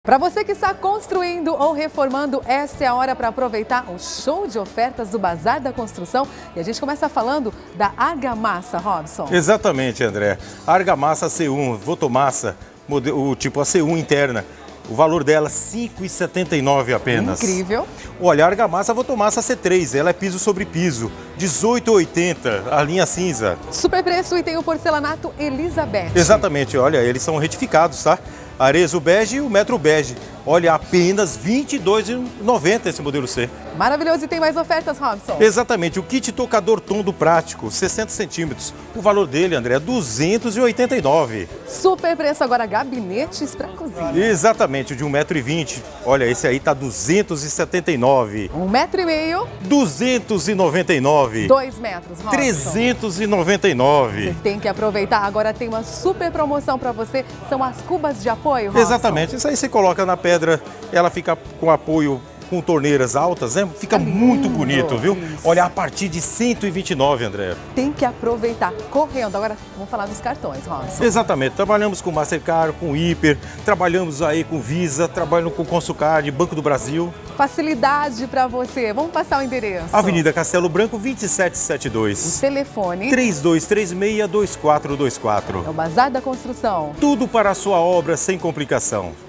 Para você que está construindo ou reformando, essa é a hora para aproveitar o show de ofertas do Bazar da Construção. E a gente começa falando da Argamassa, Robson. Exatamente, André. Argamassa C1, Votomassa, o tipo a C1 interna. O valor dela R$ 5,79 apenas. Incrível. Olha, a Argamassa Votomassa C3, ela é piso sobre piso, R$ 18,80, a linha cinza. Super preço e tem o porcelanato Elizabeth. Exatamente, olha, eles são retificados, tá? Arezo bege e o metro bege. Olha, apenas R$ 22,90 esse modelo C. Maravilhoso, e tem mais ofertas, Robson? Exatamente, o kit tocador tondo prático, 60 centímetros. O valor dele, André, é R$ 289. Super preço agora, gabinetes para cozinha. Exatamente, o de 1,20 m. Olha, esse aí tá R$ 279. 1,5 m. 299. 2 metros, Robson. 399. Você tem que aproveitar. Agora tem uma super promoção para você. São as cubas de apoio, Robson. Exatamente, isso aí você coloca na pedra, ela fica com apoio com torneiras altas, né? Fica muito bonito, viu? Isso. Olha, a partir de 129, André. Tem que aproveitar, correndo. Agora, vamos falar dos cartões, Robson. Exatamente, trabalhamos com Mastercard, com Hiper, trabalhamos aí com Visa, trabalhamos com Consulcard, Banco do Brasil. Facilidade para você. Vamos passar o endereço. Avenida Castelo Branco, 2772. O telefone 3236-2424. é o Bazar da Construção. Tudo para a sua obra sem complicação.